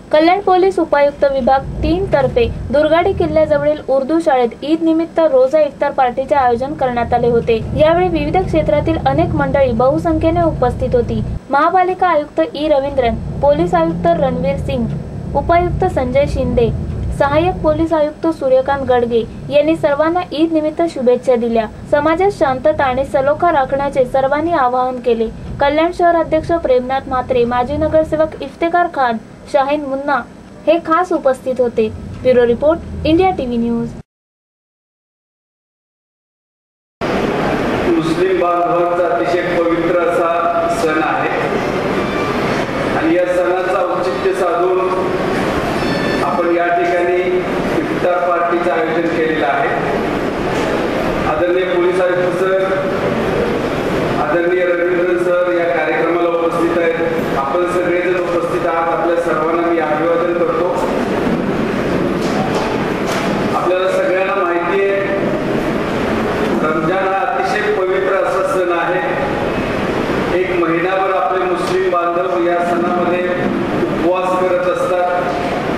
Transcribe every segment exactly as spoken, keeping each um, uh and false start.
कल्याण police उपायुक्त विभाग तीन तर्फे दुर्गाडी किल्ल्याजवळील उर्दू शाळेत ईद निमित्त रोजा इफ्तार पार्टीचे आयोजन करण्यात आले होते। यावेळी विविध क्षेत्रातील अनेक मंडळी बहुसंख्येने उपस्थित होती। महापालिका आयुक्त ई रवींद्रन, पोलीस आयुक्त रणवीर सिंग, उपायुक्त संजय शिंदे, सहाय्यक पोलीस आयुक्त सूर्यकांत गडगे यांनी सर्वांना ईद निमित्त शुभेच्छा दिल्या। समाजात शांतता आणि सलोखा राखण्याचे सर्वांनी आवाहन केले। कल्याण शहर अध्यक्ष प्रेमनाथ म्हात्रे, माजी नगरसेवक इफ्तेकार खान, शाहीन मुन्ना हे खास उपस्थित होते। Bureau report, India TV news. मुस्लिम बांधवांचा अतिशय पवित्र असा सण आहे आणि या सणाचा औचित्य साधून आपण या ठिकाणी इफ्तार पार्टीचं आयोजन केलेलं आहे। आदरणीय पोलीस आयुक्त सर, आदरणीय रवींद्र सर या कार्यक्रमाला उपस्थित आहेत। आपण सगळेजण उपस्थित आहात, आपल्या सर्वांना मी अभिवादन करतो। आपल्याला सगळ्यांना माहिती आहे, रमजान हा अतिशय पवित्र असा सण आहे। एक महिनाभर आपले मुस्लिम बांधव या सणामध्ये उपवास करत असतात।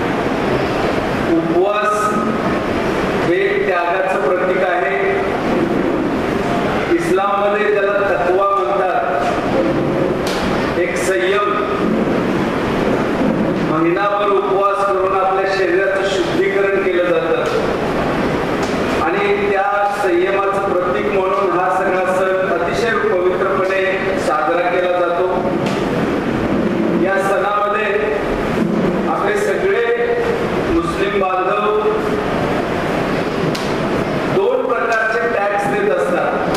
उपवास हे त्यागाचं प्रतीक आहे। इस्लाममध्ये त्याला तक्वा म्हणतात, एक संयम। महिनाभर उपवास करून आपल्या शरीराचं शुद्धीकरण केलं जातं आणि त्या संयमाचं प्रतीक म्हणून हा सगळा सण अतिशय पवित्रपणे साजरा केला जातो। या सणामध्ये आपले सगळे मुस्लिम बांधव दोन प्रकारचे टॅक्स देत असतात।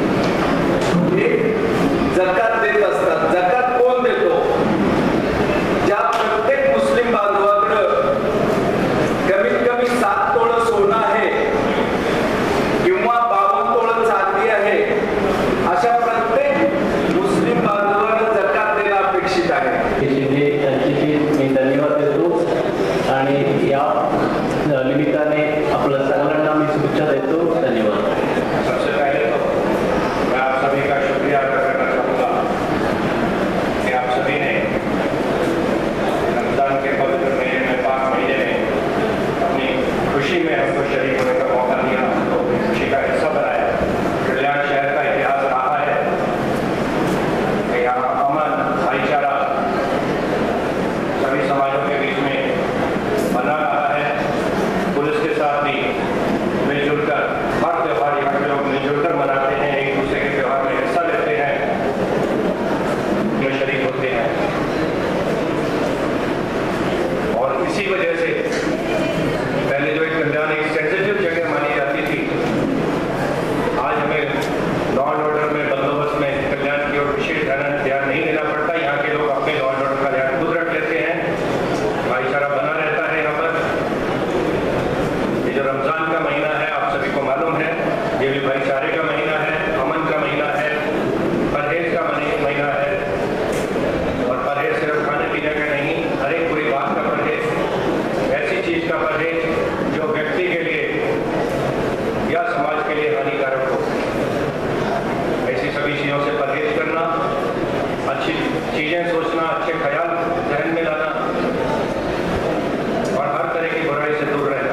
एक जकात देत असतात। जकात कोण देतो? ज्या प्रत्येक मुस्लिम बांधवाकडं कमीत कमी सात तोळं सोनं आहे किंवा बावन्न तोळं चांदी आहे, अशा प्रत्येक मुस्लिम बांधवाला जकात देणं अपेक्षित आहे। मी धन्यवाद देतो आणि या निमित्ताने आपल्या सगळ्यांना मी शुभेच्छा देतो। धन्यवाद। सबसे पहले तो मैं आप सभी का शुक्रिया अदा करना चाहूँगा कि आप सभी ने रमजान के पवित्र महीने में, पाक महीने में अपनी खुशी में हमको शरीक होने का मौका दिया, हमको खुशी का हिस्सा बनाया। कल्याण शहर का इतिहास रहा है कि यहाँ अमन, भाईचारा सभी समाजों के बीच में बना रहा है। पुलिस के साथ भी मिलजुल कर हर त्यौहार यहाँ के लोग मिलजुल कर मनाते हैं, एक दूसरे के त्यौहार में हिस्सा लेते हैं, में शरीक होते हैं। और इसी वजह से पहले जो एक कल्याण एक सेंसिटिव जगह मानी जाती थी, आज हमें लॉ एंड ऑर्डर में, बंदोबस्त में कल्याण की ओर विशेष ध्यान नहीं देना पड़ता। यहाँ के लोग अपने लॉ एंड ऑर्डर का ध्यान खुद रख लेते हैं, भाईचारा बना रहता है यहाँ पर। ये जो रमजान का महीना है, आप सभी को मालूम है, ये भी भाईचारे का महीना है, अमन का महीना है, परहेज का महीना है। और परहेज सिर्फ खाने पीने का नहीं, हर एक बुरी बात का परहेज, ऐसी चीज का परहेज जो व्यक्ति के लिए या समाज के लिए हानिकारक हो, ऐसी सभी चीजों से परहेज करना, अच्छी चीजें सोचना, अच्छे ख्याल जहन में लाना और हर तरह की बुराई से दूर रहना,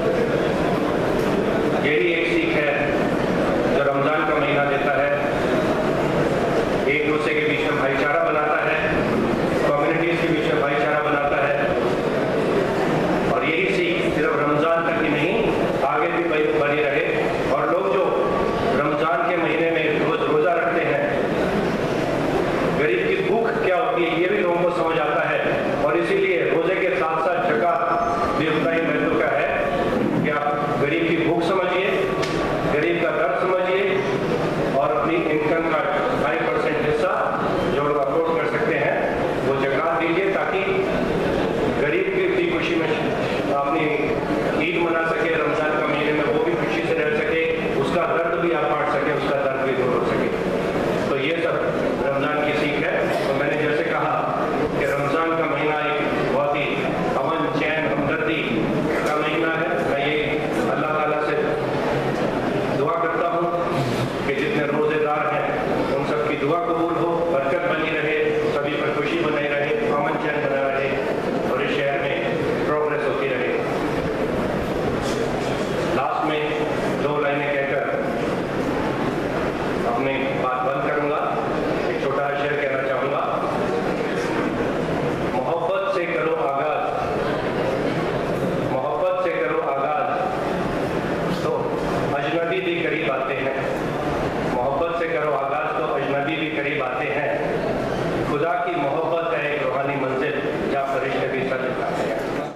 यही एक सीख है जो रमजान का महीना देता है। एक दूसरे के बीच में भाईचारा बनाता है, कम्युनिटीज के बीच में भाईचारा बनाता है। और यही सीख सिर्फ रमजान तक ही नहीं, आगे भी बनी रहे। और लोग जो रमजान के महीने में रोज रोजा रखते हैं, गरीब की भूख क्या होती है ये भी